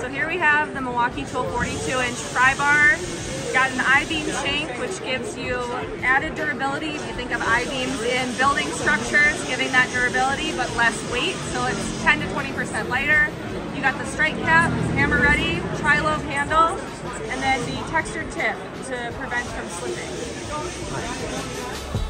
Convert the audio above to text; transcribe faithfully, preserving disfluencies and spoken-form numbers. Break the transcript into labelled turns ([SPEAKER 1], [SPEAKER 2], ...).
[SPEAKER 1] So here we have the Milwaukee Tool forty-two inch Prybar. Got an I-beam shank, which gives you added durability. If you think of I-beams in building structures, giving that durability but less weight, so it's ten to twenty percent lighter. You got the strike cap, hammer ready, tri-lobe handle, and then the textured tip to prevent from slipping.